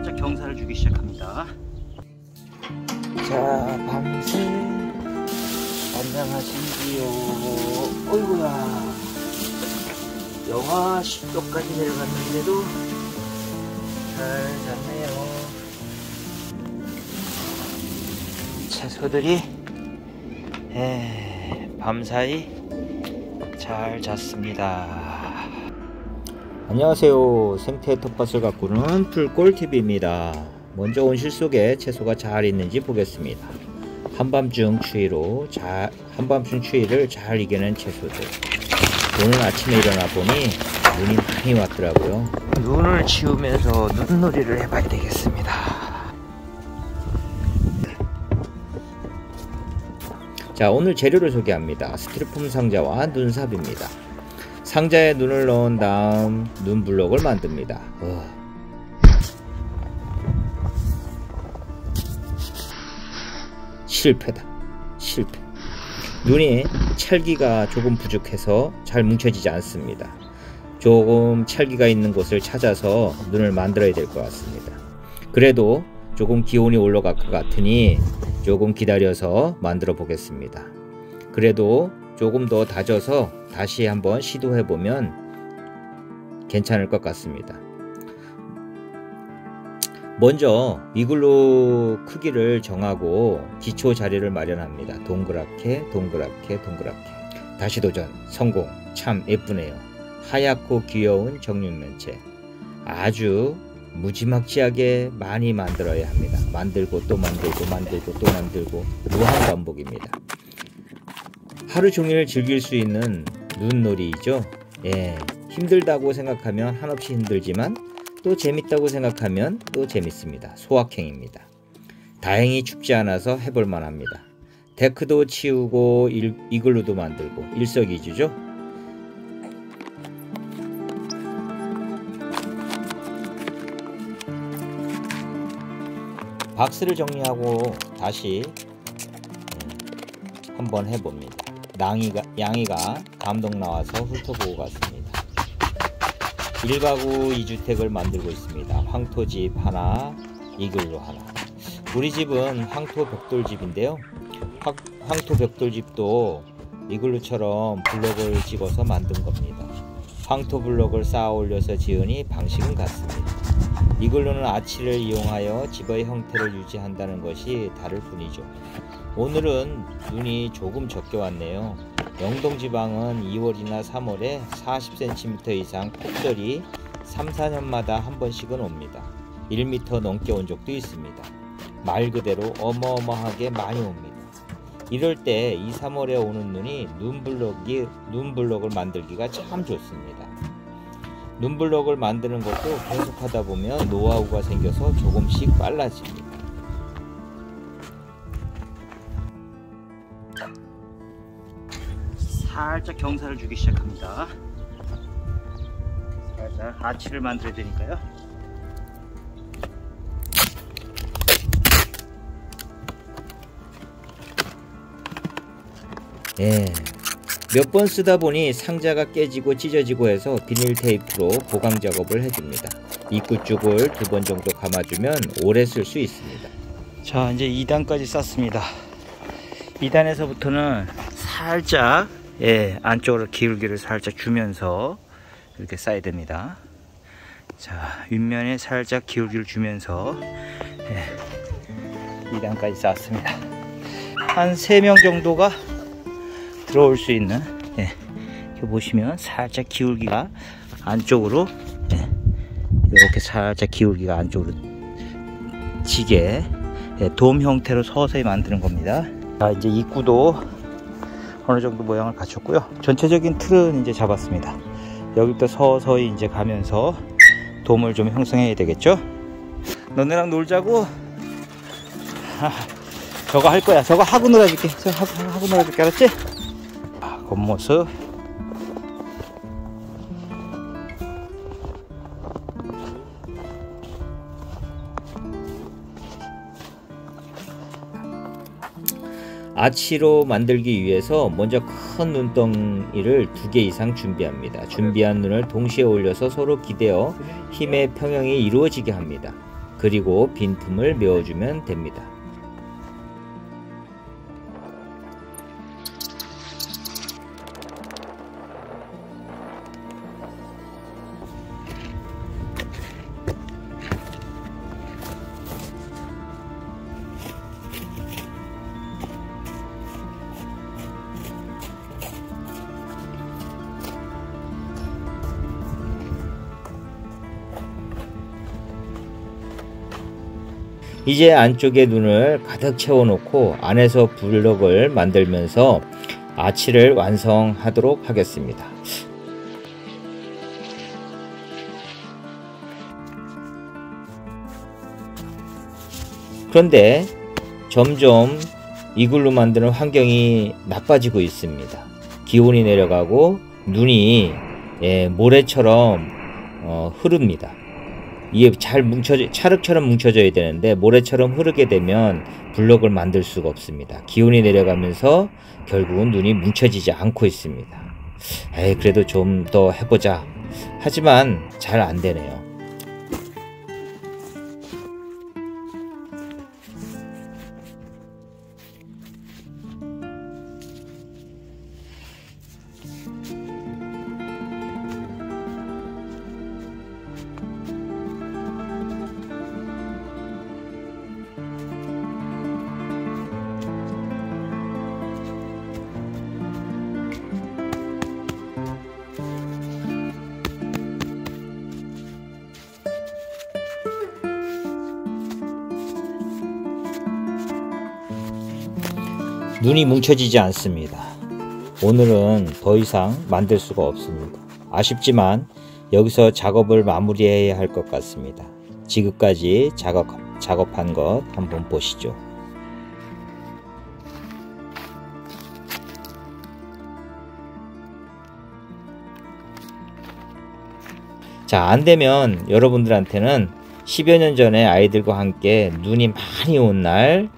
살짝 경사를 주기 시작합니다. 자, 밤새 안녕하신지요. 어이구야, 영하 10도까지 내려갔는데도 잘 잤네요. 채소들이 밤사이 잘 잤습니다. 안녕하세요. 생태 텃밭을 가꾸는 풀꿀TV입니다. 먼저 온실 속에 채소가 잘 있는지 보겠습니다. 한밤중 추위를 잘 이겨낸 채소들. 오늘 아침에 일어나 보니 눈이 많이 왔더라고요. 눈을 치우면서 눈놀이를 해봐야 되겠습니다. 자, 오늘 재료를 소개합니다. 스티로폼 상자와 눈삽입니다. 상자에 눈을 넣은 다음 눈 블럭을 만듭니다. 실패다. 실패. 눈이 찰기가 조금 부족해서 잘 뭉쳐지지 않습니다. 조금 찰기가 있는 곳을 찾아서 눈을 만들어야 될 것 같습니다. 그래도 조금 기온이 올라갈 것 같으니 조금 기다려서 만들어 보겠습니다. 그래도 조금 더 다져서 다시 한번 시도해 보면 괜찮을 것 같습니다. 먼저 이글루 크기를 정하고 기초 자리를 마련합니다. 동그랗게 동그랗게 동그랗게. 다시 도전 성공. 참 예쁘네요. 하얗고 귀여운 정육면체. 아주 무지막지하게 많이 만들어야 합니다. 만들고 또 만들고 만들고 또 만들고 무한반복입니다. 하루 종일 즐길 수 있는 눈놀이죠. 힘들다고 생각하면 한없이 힘들지만 또 재밌다고 생각하면 또 재밌습니다. 소확행입니다. 다행히 춥지 않아서 해볼 만합니다. 데크도 치우고 이글루도 만들고 일석이조죠. 박스를 정리하고 다시 한번 해봅니다. 양이가 감동 나와서 훑어보고 갔습니다. 1가구 2주택을 만들고 있습니다. 황토집 하나, 이글루 하나. 우리 집은 황토 벽돌집인데요. 황토 벽돌집도 이글루처럼 블럭을 찍어서 만든 겁니다. 황토 블럭을 쌓아 올려서 지으니 방식은 같습니다. 이글루는 아치를 이용하여 집의 형태를 유지한다는 것이 다를 뿐이죠. 오늘은 눈이 조금 적게 왔네요. 영동지방은 2월이나 3월에 40cm 이상 폭설이 3-4년마다 한 번씩은 옵니다. 1m 넘게 온 적도 있습니다. 말 그대로 어마어마하게 많이 옵니다. 이럴 때 2, 3월에 오는 눈이 눈블럭을 만들기가 참 좋습니다. 눈블럭을 만드는 것도 계속하다 보면 노하우가 생겨서 조금씩 빨라집니다. 살짝 경사를 주기 시작합니다. 살짝 아치를 만들어야 되니까요. 몇 번 쓰다 보니 상자가 깨지고 찢어지고 해서 비닐 테이프로 보강 작업을 해줍니다. 입구 쪽을 2번 정도 감아주면 오래 쓸 수 있습니다. 자, 이제 2단까지 쌌습니다. 2단에서부터는 살짝 안쪽으로 기울기를 살짝 주면서 이렇게 쌓아야 됩니다. 자, 윗면에 살짝 기울기를 주면서 2단까지 쌓았습니다. 한 3명 정도가 들어올 수 있는, 이렇게 보시면 살짝 기울기가 안쪽으로, 이렇게 살짝 기울기가 안쪽으로 지게 돔 형태로 서서히 만드는 겁니다. 자, 이제 입구도 어느 정도 모양을 갖췄고요. 전체적인 틀은 이제 잡았습니다. 여기부터 서서히 이제 가면서 돔을 좀 형성해야 되겠죠? 너네랑 놀자고? 저거 할 거야. 저거 하고 놀아줄게. 저거 하고 놀아줄게. 알았지? 겉모습. 아치로 만들기 위해서 먼저 큰 눈덩이를 2개 이상 준비합니다. 준비한 눈을 동시에 올려서 서로 기대어 힘의 평형이 이루어지게 합니다. 그리고 빈틈을 메워주면 됩니다. 이제 안쪽에 눈을 가득 채워 놓고 안에서 블럭을 만들면서 아치를 완성하도록 하겠습니다. 그런데 점점 이글루 만드는 환경이 나빠지고 있습니다. 기온이 내려가고 눈이 모래처럼 흐릅니다. 이게 잘 찰흙처럼 뭉쳐져야 되는데 모래처럼 흐르게 되면 블럭을 만들 수가 없습니다. 기온이 내려가면서 결국은 눈이 뭉쳐지지 않고 있습니다. 그래도 좀 더 해보자. 하지만 잘 안 되네요. 눈이 뭉쳐지지 않습니다. 오늘은 더 이상 만들 수가 없습니다. 아쉽지만 여기서 작업을 마무리해야 할 것 같습니다. 지금까지 작업한 것 한번 보시죠. 자, 안되면 여러분들한테는 10여 년 전에 아이들과 함께 눈이 많이 온 날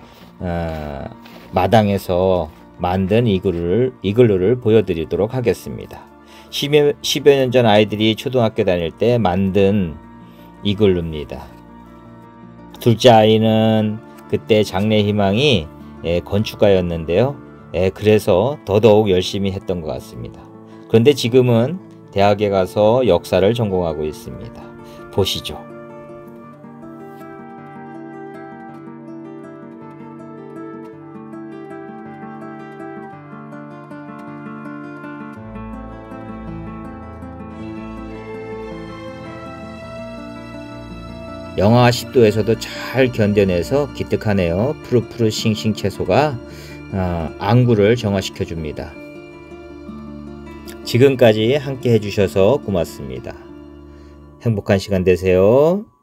마당에서 만든 이글루를 보여드리도록 하겠습니다. 10여 년 전 아이들이 초등학교 다닐 때 만든 이글루입니다. 둘째 아이는 그때 장래희망이 건축가였는데요. 그래서 더더욱 열심히 했던 것 같습니다. 그런데 지금은 대학에 가서 역사를 전공하고 있습니다. 보시죠. 영하 10도에서도 잘 견뎌내서 기특하네요. 푸르푸르 싱싱 채소가 안구를 정화시켜 줍니다. 지금까지 함께 해주셔서 고맙습니다. 행복한 시간 되세요.